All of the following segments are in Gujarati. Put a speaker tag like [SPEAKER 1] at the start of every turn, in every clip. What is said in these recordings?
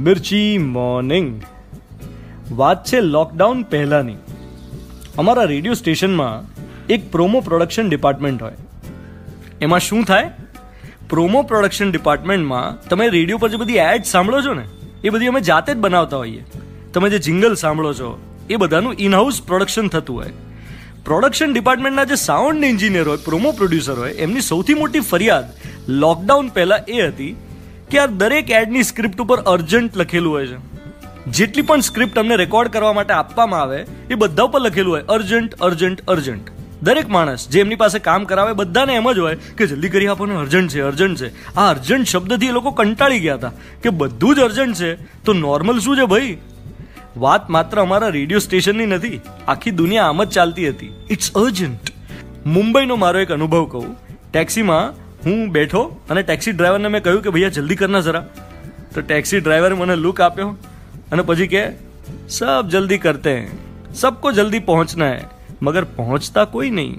[SPEAKER 1] મિર્ચી મોર્નિંગ. વાત છે લોકડાઉન પહેલાની. અમારા રેડિયો સ્ટેશનમાં એક પ્રોમો પ્રોડક્શન ડિપાર્ટમેન્ટ હોય. એમાં શું થાય? પ્રોમો પ્રોડક્શન ડિપાર્ટમેન્ટમાં તમે રેડિયો પર જે બધી એડ સાંભળો છો ને, એ બધી અમે જાતે જ બનાવતા હોઈએ. તમે જે જિંગલ સાંભળો છો એ બધાનું ઇનહાઉસ પ્રોડક્શન થતું હોય. પ્રોડક્શન ડિપાર્ટમેન્ટના જે સાઉન્ડ એન્જિનિયર હોય, પ્રોમો પ્રોડ્યુસર હોય, એમની સૌથી મોટી ફરિયાદ લોકડાઉન પહેલા એ હતી કે આ દરેક એડની સ્ક્રિપ્ટ ઉપર અર્જન્ટ લખેલું હોય છે. જેટલી પણ સ્ક્રિપ્ટ અમને રેકોર્ડ કરવા માટે આપવામાં આવે એ બધા ઉપર લખેલું હોય અર્જન્ટ અર્જન્ટ અર્જન્ટ. દરેક માણસ જે એમની પાસે કામ કરાવે બધાને એમ જ હોય કે જલ્દી કરી આપો ને, અર્જન્ટ છે અર્જન્ટ છે. આ અર્જન્ટ શબ્દથી એ લોકો કંટાળી ગયા હતા કે બધું જ અર્જન્ટ છે તો નોર્મલ શું છે ભાઈ? વાત માત્ર અમારા રેડિયો સ્ટેશનની નથી, આખી દુનિયા આમ જ ચાલતી હતી. It's urgent. મુંબઈનો મારો એક અનુભવ કહું. ટેક્સીમાં હું બેઠો અને ટેક્સી ડ્રાઈવરને મેં કહ્યું કે ભૈયા જલ્દી કરના જરા. તો ટેક્સી ડ્રાઈવરે મને લુક આપ્યો અને પછી કે સબ જલ્દી કરતે હૈ, સબકો જલ્દી પહોંચના હૈ, મગર પહોંચતા કોઈ નહીં.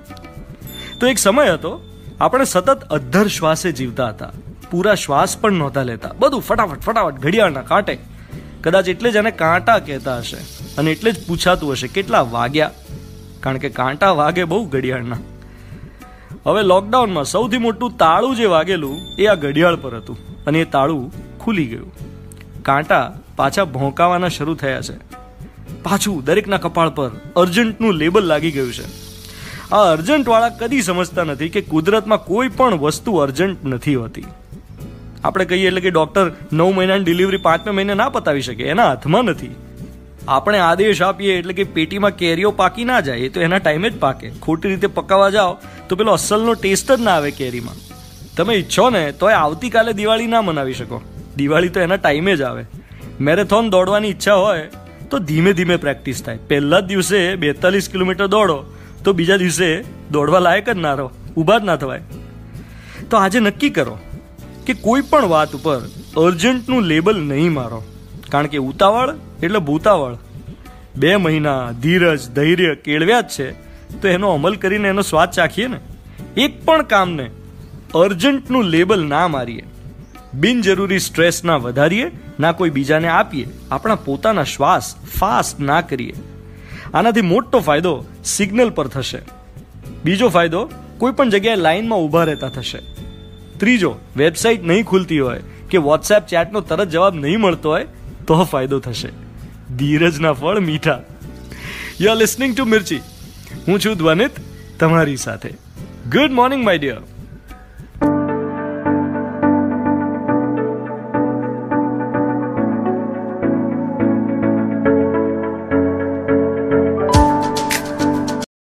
[SPEAKER 1] તો એક સમય હતો આપણે સતત અધ્ધર શ્વાસે જીવતા હતા. પૂરા શ્વાસ પણ નહોતા લેતા. બધું ફટાફટ ફટાફટ ઘડિયાળના કાંટે. કદાચ એટલે જ એને કાંટા કહેતા હશે અને એટલે જ પૂછાતું હશે કેટલા વાગ્યા, કારણ કે કાંટા વાગે બહુ ઘડિયાળના. હવે લોકડાઉનમાં સૌથી મોટું તાળું જે વાગેલું એ આ ઘડિયાળ પર હતું અને એ તાળું ખુલી ગયું. કાંટા પાછા ભોંકાવાના શરૂ થયા છે. પાછું દરેકના કપાળ પર અર્જન્ટનું લેબલ લાગી ગયું છે. આ અર્જન્ટવાળા કદી સમજતા નથી કે કુદરતમાં કોઈ પણ વસ્તુ અર્જન્ટ નથી હોતી. આપણે કહીએ એટલે કે ડોક્ટર 9 મહિનાની ડિલિવરી 5મે મહિને ના પતાવી શકે, એના હાથમાં નથી. આપણે આદેશ આપીએ એટલે કે પેટીમાં કેરીઓ પાકી ના જાય, એ તો એના ટાઈમે જ પાકે. ખોટી રીતે પકાવવા જાઓ તો પેલો અસલનો ટેસ્ટ જ ના આવે કેરીમાં. તમે ઈચ્છો ને તોય આવતીકાલે દિવાળી ના મનાવી શકો. દિવાળી તો એના ટાઈમે જ આવે. મેરેથોન દોડવાની ઈચ્છા હોય તો ધીમે ધીમે પ્રેક્ટિસ થાય. પહેલા જ દિવસે 42 કિલોમીટર દોડો તો બીજા દિવસે દોડવા લાયક જ ના રહો, ઊભા જ ના થવાય. તો આજે નક્કી કરો કે કોઈ પણ વાત ઉપર અર્જન્ટનું લેબલ નહીં મારો, કારણ કે ઉતાવળ એટલે ભૂતાવળ. 2 મહિના ધીરજ ધૈર્ય કેળવ્યા જ છે તો એનો અમલ કરીને એનો સ્વાદ ચાખીએ ને. એક પણ કામને અર્જન્ટનું લેબલ ના મારીએ, બિનજરૂરી સ્ટ્રેસ ના વધારીએ, ના કોઈ બીજાને આપીએ, આપણા પોતાના શ્વાસ ફાસ્ટ ના કરીએ. આનાથી મોટો ફાયદો સિગ્નલ પર થશે. બીજો ફાયદો કોઈ પણ જગ્યાએ લાઈનમાં ઊભા રહેતા થશે. ત્રીજો, વેબસાઇટ નહીં ખુલતી હોય કે વોટ્સએપ ચેટનો તરત જવાબ નહીં મળતો હોય તો ફાયદો થશે. ધીરજના ફળ મીઠા. You are listening to Mirchi. હું છું ધ્વનિત તમારી સાથે. Good morning my dear.